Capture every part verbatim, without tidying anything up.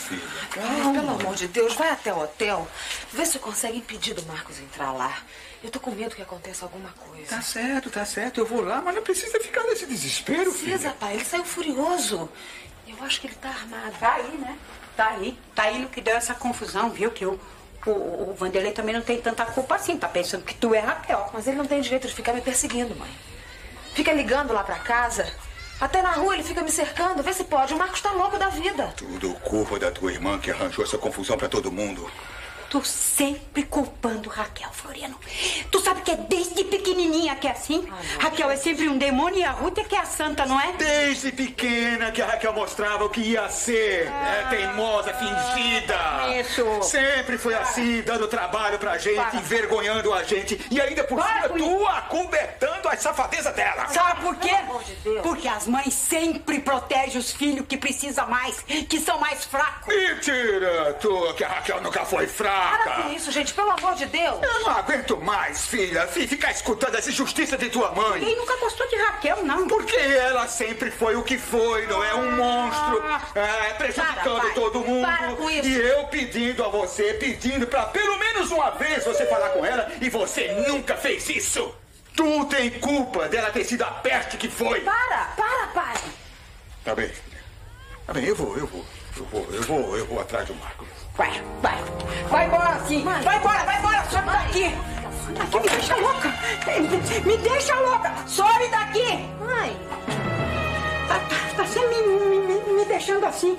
filha. Ai, pelo amor de Deus, vai até o hotel. Vê se consegue impedir do Marcos entrar lá. Eu tô com medo que aconteça alguma coisa. Tá certo, tá certo. Eu vou lá, mas não precisa ficar nesse desespero, filha. Precisa, pai. Ele saiu furioso. Eu acho que ele tá armado. Tá aí, né? Tá aí. Tá aí no que deu essa confusão, viu? Que o, o, o Vanderlei também não tem tanta culpa assim. Tá pensando que tu é Raquel. Mas ele não tem direito de ficar me perseguindo, mãe. Fica ligando lá pra casa. Até na rua ele fica me cercando. Vê se pode. O Marcos tá louco da vida. Tudo culpa da tua irmã que arranjou essa confusão pra todo mundo. Tu sempre culpando Raquel, Floriano. Tu sabe que é desde pequenininha que é assim? Ah, Raquel é sempre um demônio e a Ruth é que é a santa, não é? Desde pequena que a Raquel mostrava o que ia ser. Ah, é teimosa, fingida. Isso. Sempre foi assim, dando trabalho pra gente, para. Envergonhando a gente. E ainda por para cima, tu acobertando as safadezas dela. Sabe por quê? Pelo amor de Deus. Porque as mães sempre protegem os filhos que precisam mais, que são mais fracos. Mentira, tu, que a Raquel nunca foi fraca. Para com isso, gente, pelo amor de Deus. Eu não aguento mais, filha. Ficar escutando essa injustiça de tua mãe. Ninguém nunca gostou de Raquel, não. Porque ela sempre foi o que foi, não é? Um monstro, é, prejudicando para, todo mundo. Para com isso. E eu pedindo a você, pedindo pra pelo menos uma vez você falar com ela e você nunca fez isso. Tu tem culpa dela ter sido a peste que foi. Para, para, pai. Tá bem, filha. Tá bem, eu vou, eu vou. Eu vou, eu vou, eu vou atrás do Marco. Vai, vai. Vai embora, sim. Mãe. Vai embora, vai embora. Sobe daqui. Aqui me deixa louca. Me deixa louca. Sobe daqui. Mãe. Tá, tá, tá sempre me, me, me deixando assim.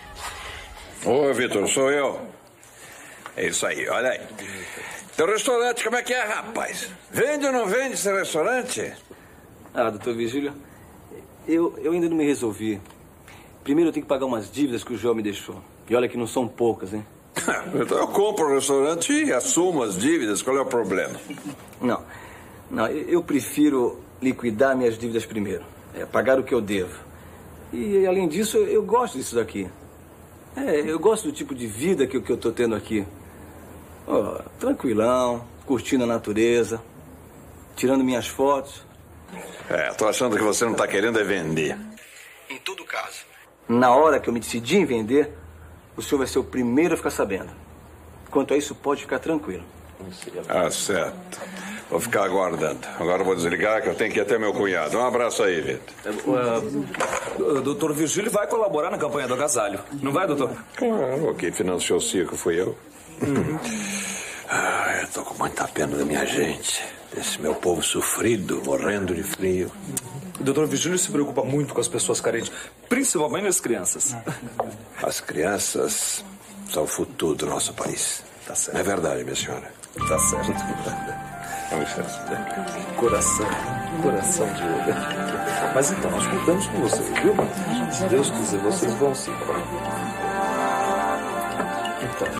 Ô, Vitor, sou eu. É isso aí, olha aí. Teu restaurante, como é que é, rapaz? Vende ou não vende esse restaurante? Ah, doutor Virgílio, eu, eu ainda não me resolvi. Primeiro eu tenho que pagar umas dívidas que o João me deixou. E olha que não são poucas, hein? Então eu compro o restaurante e assumo as dívidas. Qual é o problema? Não, não, eu prefiro liquidar minhas dívidas primeiro. É, pagar o que eu devo. E, além disso, eu, eu gosto disso daqui. É, eu gosto do tipo de vida que, que eu tô tendo aqui. Oh, tranquilão, curtindo a natureza, tirando minhas fotos. É, tô achando que você não tá querendo é vender. Em todo caso, na hora que eu me decidi em vender, o senhor vai ser o primeiro a ficar sabendo. Quanto a isso, pode ficar tranquilo. Ah, certo. Vou ficar aguardando. Agora eu vou desligar que eu tenho que ir até meu cunhado. Um abraço aí, Vitor. Uh, o doutor Virgílio vai colaborar na campanha do agasalho. Não vai, doutor? Claro, quem financiou o circo fui eu. Hum. Ah, eu tô com muita pena da minha gente. Desse meu povo sofrido, morrendo de frio. O doutor Virgílio se preocupa muito com as pessoas carentes, principalmente as crianças. As crianças são o futuro do nosso país. Tá certo. É verdade, minha senhora. Tá certo. Com licença. Coração, coração de ouro. Mas então, nós contamos com você, viu? Se Deus quiser, vocês vão sim. Então.